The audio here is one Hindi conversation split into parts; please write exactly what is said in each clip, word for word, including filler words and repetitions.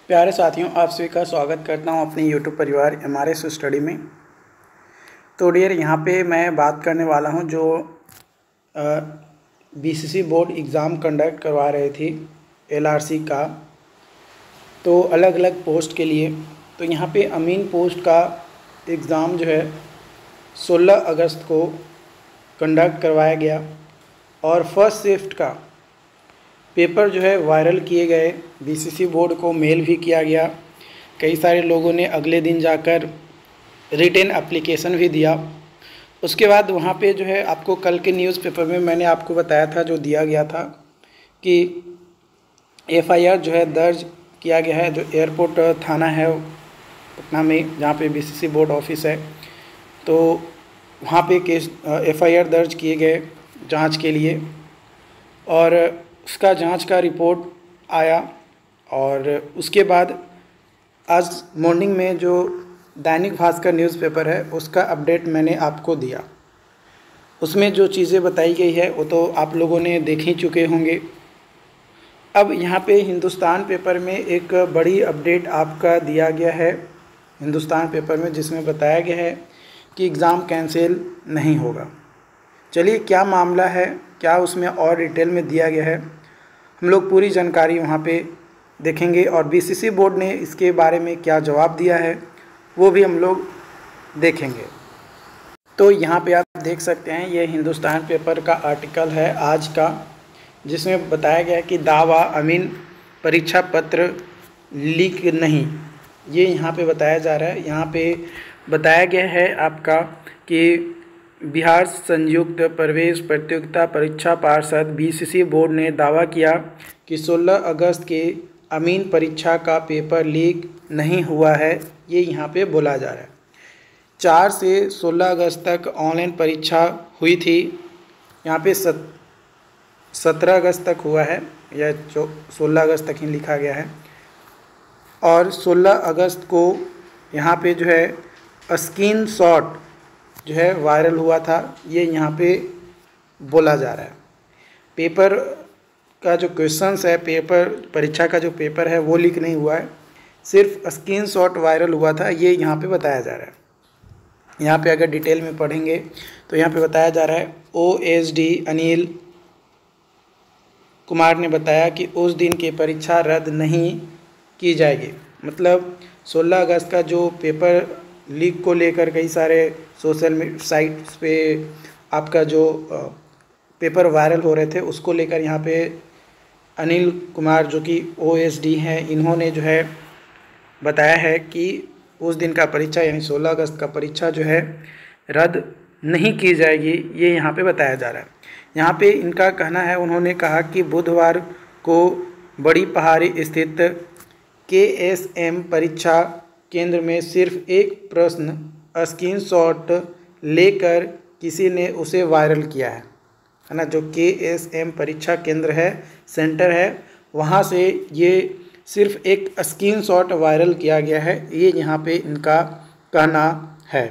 प्यारे साथियों, आप सभी का स्वागत करता हूं अपने यूट्यूब परिवार एम आर एस स्टडी में। तो डियर, यहां पे मैं बात करने वाला हूं जो B C C board exam conduct करवा रहे थे एल आर सी का, तो अलग अलग पोस्ट के लिए। तो यहां पे अमीन पोस्ट का एग्ज़ाम जो है सोलह अगस्त को कंडक्ट करवाया गया और फर्स्ट शिफ्ट का पेपर जो है वायरल किए गए, बी सी सी बोर्ड को मेल भी किया गया। कई सारे लोगों ने अगले दिन जाकर रिटन एप्लीकेशन भी दिया। उसके बाद वहाँ पे जो है आपको कल के न्यूज़पेपर में मैंने आपको बताया था, जो दिया गया था कि एफ आई आर जो है दर्ज किया गया है, जो एयरपोर्ट थाना है पटना में, जहाँ पे B C C board office है। तो वहाँ पे केस एफ आई आर दर्ज किए गए जांच के लिए, और उसका जांच का रिपोर्ट आया। और उसके बाद आज मॉर्निंग में जो दैनिक भास्कर न्यूज़पेपर है उसका अपडेट मैंने आपको दिया। उसमें जो चीज़ें बताई गई है वो तो आप लोगों ने देख ही चुके होंगे। अब यहाँ पे हिंदुस्तान पेपर में एक बड़ी अपडेट आपका दिया गया है हिंदुस्तान पेपर में, जिसमें बताया गया है कि एग्ज़ाम कैंसिल नहीं होगा। चलिए, क्या मामला है, क्या उसमें और डिटेल में दिया गया है, हम लोग पूरी जानकारी वहाँ पे देखेंगे। और बी सी सी बोर्ड ने इसके बारे में क्या जवाब दिया है वो भी हम लोग देखेंगे। तो यहाँ पे आप देख सकते हैं, ये हिंदुस्तान पेपर का आर्टिकल है आज का, जिसमें बताया गया है कि दावा अमीन परीक्षा पत्र लीक नहीं, ये यहाँ पे बताया जा रहा है। यहाँ पे बताया गया है आपका कि बिहार संयुक्त प्रवेश प्रतियोगिता परीक्षा पार्षद बी सी सी बोर्ड ने दावा किया कि सोलह अगस्त के अमीन परीक्षा का पेपर लीक नहीं हुआ है। ये यहाँ पे बोला जा रहा है। चार से सोलह अगस्त तक ऑनलाइन परीक्षा हुई थी। यहाँ पे सत सत्रह अगस्त तक हुआ है, या जो सोलह अगस्त तक ही लिखा गया है। और सोलह अगस्त को यहाँ पे जो है स्क्रीन शॉट जो है वायरल हुआ था, ये यहाँ पे बोला जा रहा है। पेपर का जो क्वेश्चंस है, पेपर परीक्षा का जो पेपर है वो लीक नहीं हुआ है, सिर्फ स्क्रीन शॉट वायरल हुआ था, ये यहाँ पे बताया जा रहा है। यहाँ पे अगर डिटेल में पढ़ेंगे तो यहाँ पे बताया जा रहा है, O S D Anil Kumar ने बताया कि उस दिन की परीक्षा रद्द नहीं की जाएगी। मतलब सोलह अगस्त का जो पेपर लीक को लेकर कई सारे सोशल साइट्स पे आपका जो पेपर वायरल हो रहे थे, उसको लेकर यहाँ पे अनिल कुमार जो कि ओ एस डी हैं, इन्होंने जो है बताया है कि उस दिन का परीक्षा यानी सोलह अगस्त का परीक्षा जो है रद्द नहीं की जाएगी, ये यहाँ पे बताया जा रहा है। यहाँ पे इनका कहना है, उन्होंने कहा कि बुधवार को बड़ी पहाड़ी स्थित के एस एम परीक्षा केंद्र में सिर्फ एक प्रश्न स्क्रीनशॉट लेकर किसी ने उसे वायरल किया है है ना। जो के एस एम परीक्षा केंद्र है, सेंटर है, वहाँ से ये सिर्फ एक स्क्रीनशॉट वायरल किया गया है, ये यहाँ पे इनका कहना है।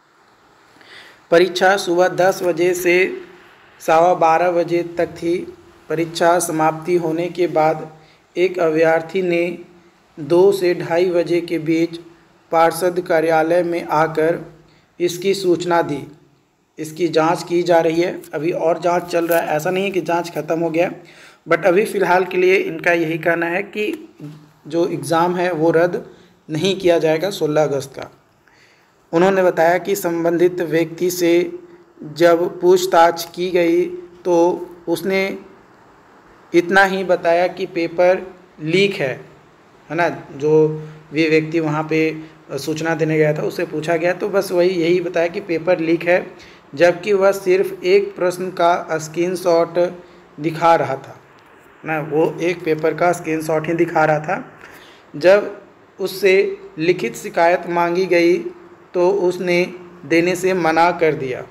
परीक्षा सुबह दस बजे से सवा बारह बजे तक थी। परीक्षा समाप्ति होने के बाद एक अभ्यर्थी ने दो से ढाई बजे के बीच पार्षद कार्यालय में आकर इसकी सूचना दी। इसकी जांच की जा रही है, अभी और जांच चल रहा है, ऐसा नहीं है कि जांच ख़त्म हो गया, बट अभी फ़िलहाल के लिए इनका यही कहना है कि जो एग्ज़ाम है वो रद्द नहीं किया जाएगा सोलह अगस्त का। उन्होंने बताया कि संबंधित व्यक्ति से जब पूछताछ की गई तो उसने इतना ही बताया कि पेपर लीक है है ना। जो भी व्यक्ति वहाँ पे सूचना देने गया था, उससे पूछा गया तो बस वही यही बताया कि पेपर लीक है, जबकि वह सिर्फ एक प्रश्न का स्क्रीनशॉट दिखा रहा था ना। वो एक पेपर का स्क्रीनशॉट ही दिखा रहा था। जब उससे लिखित शिकायत मांगी गई तो उसने देने से मना कर दिया।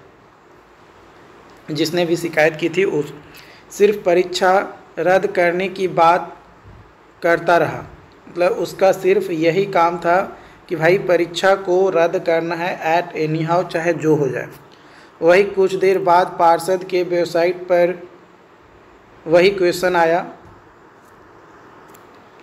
जिसने भी शिकायत की थी उस सिर्फ परीक्षा रद्द करने की बात करता रहा। मतलब उसका सिर्फ यही काम था कि भाई परीक्षा को रद्द करना है एट एनी हाउ, चाहे जो हो जाए। वही कुछ देर बाद पार्षद के वेबसाइट पर वही क्वेश्चन आया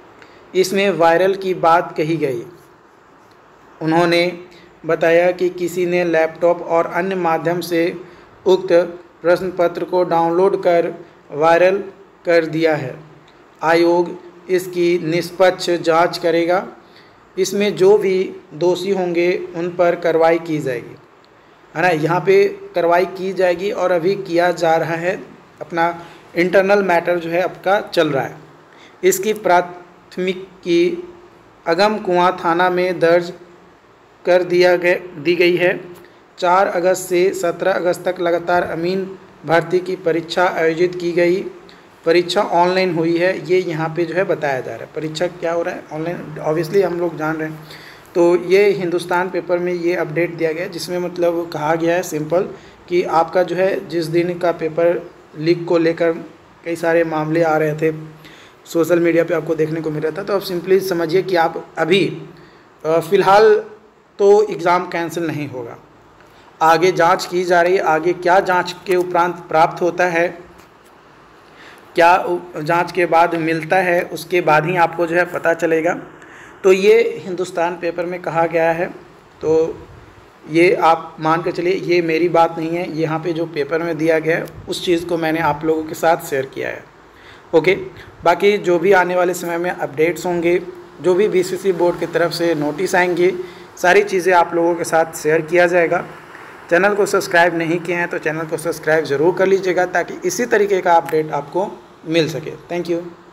इसमें वायरल की बात कही गई। उन्होंने बताया कि किसी ने लैपटॉप और अन्य माध्यम से उक्त प्रश्न पत्र को डाउनलोड कर वायरल कर दिया है। आयोग इसकी निष्पक्ष जांच करेगा। इसमें जो भी दोषी होंगे उन पर कार्रवाई की जाएगी, है ना। यहाँ पे कार्रवाई की जाएगी और अभी किया जा रहा है, अपना इंटरनल मैटर जो है आपका चल रहा है। इसकी प्राथमिकी अगम कुआं थाना में दर्ज कर दिया गया दी गई है। चार अगस्त से सत्रह अगस्त तक लगातार अमीन भर्ती की परीक्षा आयोजित की गई। परीक्षा ऑनलाइन हुई है, ये यहाँ पे जो है बताया जा रहा है। परीक्षा क्या हो रहा है? ऑनलाइन, ऑब्वियसली हम लोग जान रहे हैं। तो ये हिंदुस्तान पेपर में ये अपडेट दिया गया है, जिसमें मतलब कहा गया है सिंपल कि आपका जो है जिस दिन का पेपर लीक को लेकर कई सारे मामले आ रहे थे, सोशल मीडिया पे आपको देखने को मिल रहा था, तो आप सिंपली समझिए कि आप अभी फ़िलहाल तो एग्ज़ाम कैंसिल नहीं होगा। आगे जांच की जा रही है, आगे क्या जांच के उपरांत प्राप्त होता है, क्या जांच के बाद मिलता है, उसके बाद ही आपको जो है पता चलेगा। तो ये हिंदुस्तान पेपर में कहा गया है। तो ये आप मान के चलिए, ये मेरी बात नहीं है, यहाँ पे जो पेपर में दिया गया है उस चीज़ को मैंने आप लोगों के साथ शेयर किया है। ओके, बाकी जो भी आने वाले समय में अपडेट्स होंगे, जो भी बीसीसी बोर्ड की तरफ से नोटिस आएंगे, सारी चीज़ें आप लोगों के साथ शेयर किया जाएगा। चैनल को सब्सक्राइब नहीं किए हैं तो चैनल को सब्सक्राइब ज़रूर कर लीजिएगा, ताकि इसी तरीके का अपडेट आपको मिल सके। Thank you.